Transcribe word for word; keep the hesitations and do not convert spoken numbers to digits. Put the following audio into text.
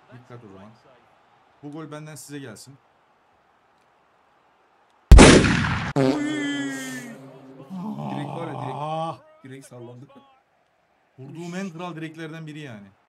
Dikkat o zaman. Bu gol benden size gelsin. Direkt var ya direkt. Direkt sallandı. Vurduğum en kral direklerden biri yani.